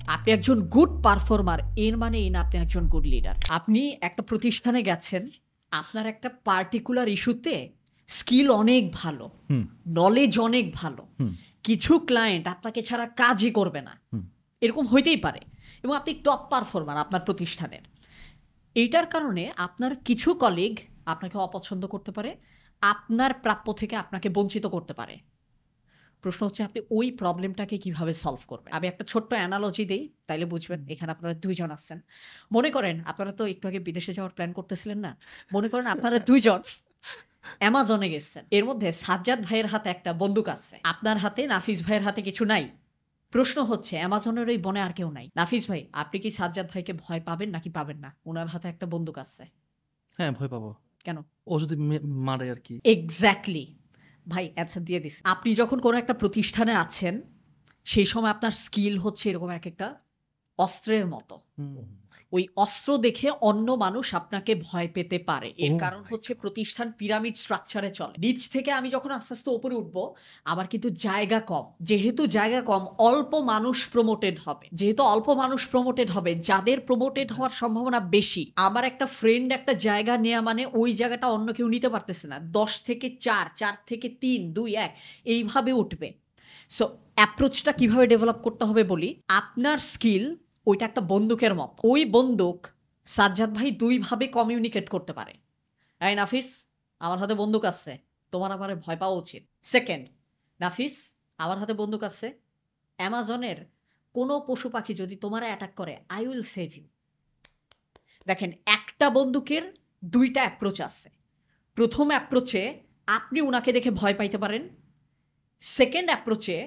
আপনি একজন good performer এর মানে এই না আপনি একজন গুড লিডার। আপনি একটা প্রতিষ্ঠানে গেছেন, আপনার একটা পার্টিকুলার ইস্যুতে স্কিল অনেক ভালো, হুম, নলেজ অনেক ভালো। হুম, কিছু ক্লায়েন্ট আপনাকে ছাড়া কাজই করবে না। হুম। এরকম হইতেই পারে এবং আপনি টপ পারফর্মার আপনার প্রতিষ্ঠানের। এইটার কারণে আপনার কিছু কলিগ আপনাকে অপছন্দ করতে পারে, আপনার প্রাপ্য থেকে আপনাকে বঞ্চিত করতে পারে। প্রশ্ন হচ্ছে আপনি ওই প্রবলেমটাকে কিভাবে সলভ করবেন। আমি একটা ছোট্ট অ্যানালজি দেই, তাইলে বুঝবেন। এখানে আপনারা ২ জন আছেন। মনে করেন আপনারা তো একটু আগে বিদেশে যাওয়ার প্ল্যান করতেছিলেন না? মনে করেন আপনারা ২ জন অ্যামাজনে গেছেন। এর মধ্যে সাজ্জাদ ভাইয়ের হাতে একটা বন্দুক আছে। আপনার হাতে, নাফিস ভাইয়ের হাতে কিছু নাই। প্রশ্ন হচ্ছে অ্যামাজনের ওই বনে আর কেউ নাই। নাফিস ভাই, আপনি কি সাজ্জাদ ভাইকে ভয় পাবেন নাকি পাবেন না? উনার হাতে একটা বন্দুক আছে। হ্যাঁ, ভয় পাবো। কেন? ও যদি মারে আরকি। এক্সাক্টলি। ভাই অ্যান্সার দিয়ে দিছি। আপনি যখন কোনো একটা প্রতিষ্ঠানে আছেন, সেই সময় আপনার স্কিল হচ্ছে এরকম একেকটা অস্ত্রের মতো। হুম। ওই অস্ত্র দেখে অন্য মানুষ আপনাকে ভয় পেতে পারে। এর Oh কারণ my হচ্ছে God! প্রতিষ্ঠান পিরামিড স্ট্রাকচারে চলে। নিচ থেকে আমি যখন আস্তে, আস্তে উপরে উঠবো, আমার কিন্তু জায়গা কম। যেহেতু জায়গা কম, অল্প মানুষ প্রমোটেড হবে। যেহেতু অল্প মানুষ প্রমোটেড হবে, যাদের প্রমোটেড হওয়ার সম্ভাবনা বেশি, আমার একটা ফ্রেন্ড একটা জায়গা নেয়া মানে ওই জায়গাটা অন্য কেউ নিতে পারতেছে না। ১০ থেকে ৪, ৪ থেকে ৩, ২, ১ এইভাবে উঠবে। সো অ্যাপ্রোচটা কিভাবে ডেভেলপ করতে হবে বলি। আপনার স্কিল ওইটা একটা বন্দুকের মতো। ওই বন্দুক সাজ্জাদ ভাই ২ ভাবে কমিউনিকেট করতে পারে। এই নাফিস, আমার হাতে বন্দুক আছে। তোমার আমারে ভয় পাওয়া উচিত। সেকেন্ড, নাফিস, আমার হাতে বন্দুক আছে। অ্যামাজনের কোনো পশু পাখি যদি তোমারে অ্যাটাক করে, I will save you। দেখেন, একটা বন্দুকের ২ টা অ্যাপ্রোচ আছে। ১ম অ্যাপ্রোচে আপনি উনাকে দেখে ভয় পাইতে পারেন। সেকেন্ড অ্যাপ্রোচে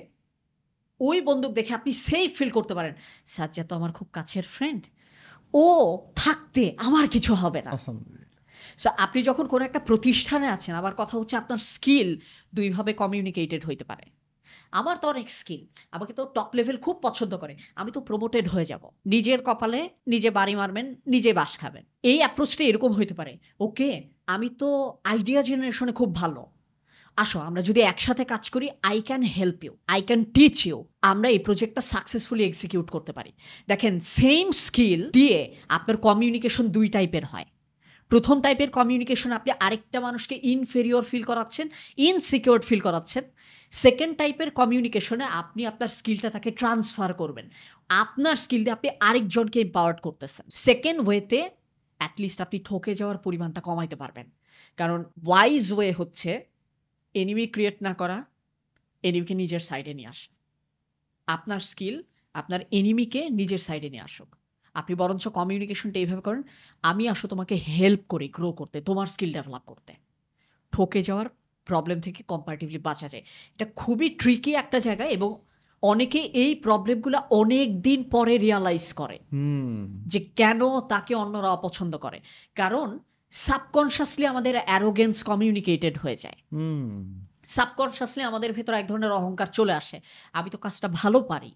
ওই বন্দুক দেখে আপনি সেফ ফিল করতে পারেন। সাজ্জাদ তো আমার খুব কাছের ফ্রেন্ড। ও থাকতে আমার কিছু হবে না। আলহামদুলিল্লাহ। সো আপনি যখন কোনো একটা প্রতিষ্ঠানে আছেন, আবার কথা হচ্ছে আপনার স্কিল ২ ভাবে কমিউনিকেটেড হইতে পারে। আমার তো অনেক স্কিল। আমাকে তো টপ লেভেল খুব পছন্দ করে। আমি তো প্রমোটেড হয়ে যাব। নিজের কপালে নিজে বাড়ি মারবেন, নিজে বাস খাবেন। এই অ্যাপ্রোচটা এরকম হইতে পারে। ওকে, আমি তো আইডিয়া জেনারেশনে খুব ভালো। আসো আমরা যদি একসাথে কাজ করি, I can help you, I can teach you. আমরা এই প্রজেক্টটা সাকসেসফুলি এক্সিকিউট করতে পারি। দেখেন, সেম স্কিল দিয়ে আপনার কমিউনিকেশন ২ টাইপের হয়। ১ম টাইপের কমিউনিকেশন আপনি আরেকটা মানুষকে ইনফেরিয়র ফিল করাচ্ছেন, ইনসিকিউরড ফিল করাচ্ছেন। সেকেন্ড টাইপের কমিউনিকেশনে আপনি আপনার স্কিলটা তাকে ট্রান্সফার করবেন। আপনার স্কিল দিয়ে আপনি আরেকজনকে এম্পাওয়ার্ড করতেছেন। সেকেন্ড ওয়েতে এট লিস্ট আপনি ঠকে যাওয়ার পরিমাণটা কমাইতে পারবেন। কারণ ওয়াইজ ওয়ে হচ্ছে এনিমি ক্রিয়েট না করা, এনিমিকে নিজের সাইডে নিয়ে আসা। আপনার স্কিল আপনার এনিমিকে নিজের সাইডে নিয়ে আসুক। আপনি বরঞ্চ কমিউনিকেশনটা এইভাবে করেন, আমি তোমাকে হেল্প করি গ্রো করতে, তোমার স্কিল ডেভেলপ করতে। ঠকে যাওয়ার প্রবলেম থেকে কম্পারেটিভলি বাঁচা যায়। এটা খুবই ট্রিকি একটা জায়গা এবং অনেকে এই প্রবলেমগুলো অনেক দিন পরে রিয়ালাইজ করে হুম, যে কেন তাকে অন্যরা অপছন্দ করে। কারণ সাবকনশাসলি আমাদের অ্যারোগেন্স কমিউনিকেটেড হয়ে যায়। হুম। সাবকনশাসলি আমাদের ভেতর এক ধরনের অহংকার চলে আসে। আমি তো কাজটা ভালো পারি।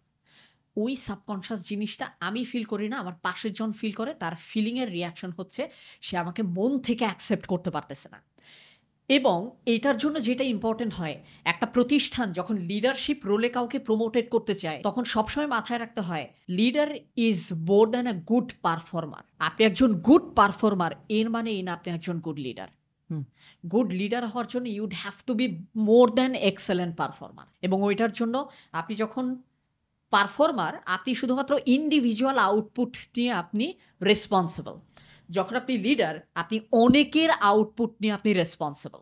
ওই সাবকনশাস জিনিসটা আমি ফিল করি না, আমার পাশের জন ফিল করে। তার ফিলিং এর রিঅ্যাকশন হচ্ছে সে আমাকে মন থেকে অ্যাকসেপ্ট করতে পারতেছে না। এবং এইটার জন্য যেটা ইম্পর্টেন্ট হয়, একটা প্রতিষ্ঠান যখন লিডারশিপ রোলে কাউকে প্রমোটেড করতে চায়, তখন সবসময় মাথায় রাখতে হয় leader is more than a good performer. আপনি একজন গুড পারফর্মার এর মানে এই না আপনি একজন গুড লিডার। হুম। গুড লিডার হওয়ার জন্য you'd have to be more than excellent performer. এবং ওইটার জন্য আপনি যখন পারফর্মার, আপনি শুধুমাত্র ইন্ডিভিজুয়াল আউটপুট নিয়ে আপনি রেসপন্সিবল। যখন আপনি লিডার, আপনি অনেকের আউটপুট নিয়ে আপনি রেসপন্সিবল।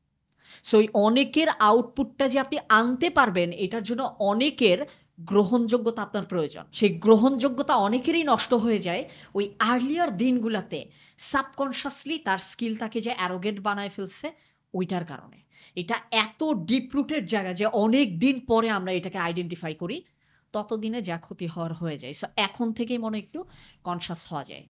সো ওই অনেকের আউটপুটটা যে আপনি আনতে পারবেন, এটার জন্য অনেকের গ্রহণযোগ্যতা আপনার প্রয়োজন। সেই গ্রহণযোগ্যতা অনেকেরই নষ্ট হয়ে যায় ওই আর্লিয়ার দিনগুলাতে। সাবকনশাসলি তার স্কিল তাকে যে অ্যারোগেন্ট বানায় ফেলছে, ওইটার কারণে। এটা এত ডিপ রুটেড জায়গা যে অনেক দিন পরে আমরা এটাকে আইডেন্টিফাই করি। ততদিনে যা ক্ষতি হওয়ার হয়ে যায়। সো এখন থেকেই মনে একটু কনশাস হওয়া যায়।